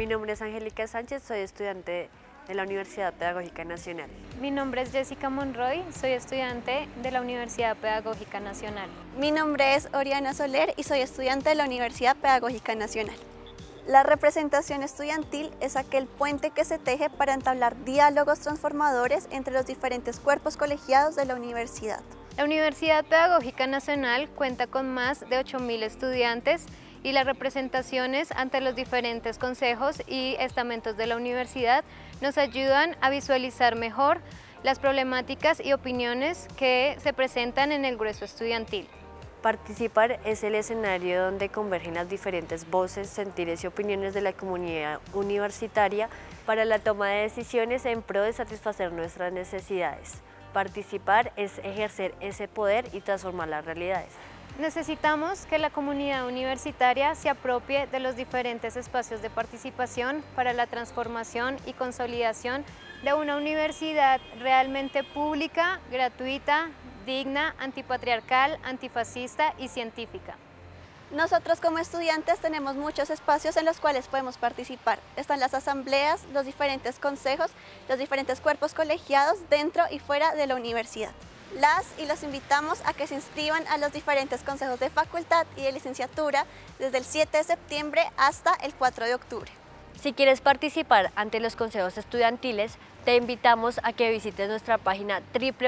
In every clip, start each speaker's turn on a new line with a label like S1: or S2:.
S1: Mi nombre es Angélica Sánchez, soy estudiante de la Universidad Pedagógica Nacional.
S2: Mi nombre es Jessica Monroy, soy estudiante de la Universidad Pedagógica Nacional.
S3: Mi nombre es Oriana Soler y soy estudiante de la Universidad Pedagógica Nacional. La representación estudiantil es aquel puente que se teje para entablar diálogos transformadores entre los diferentes cuerpos colegiados de la universidad.
S2: La Universidad Pedagógica Nacional cuenta con más de 8.000 estudiantes y las representaciones ante los diferentes consejos y estamentos de la universidad nos ayudan a visualizar mejor las problemáticas y opiniones que se presentan en el grueso estudiantil.
S1: Participar es el escenario donde convergen las diferentes voces, sentires y opiniones de la comunidad universitaria para la toma de decisiones en pro de satisfacer nuestras necesidades. Participar es ejercer ese poder y transformar las realidades.
S2: Necesitamos que la comunidad universitaria se apropie de los diferentes espacios de participación para la transformación y consolidación de una universidad realmente pública, gratuita, digna, antipatriarcal, antifascista y científica.
S3: Nosotros como estudiantes tenemos muchos espacios en los cuales podemos participar. Están las asambleas, los diferentes consejos, los diferentes cuerpos colegiados dentro y fuera de la universidad. Las y los invitamos a que se inscriban a los diferentes consejos de facultad y de licenciatura desde el 7 de septiembre hasta el 4 de octubre.
S1: Si quieres participar ante los consejos estudiantiles, te invitamos a que visites nuestra página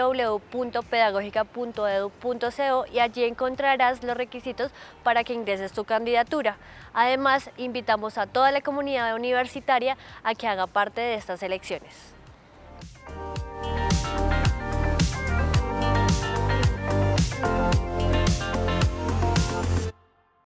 S1: www.pedagogica.edu.co y allí encontrarás los requisitos para que ingreses tu candidatura. Además, invitamos a toda la comunidad universitaria a que haga parte de estas elecciones.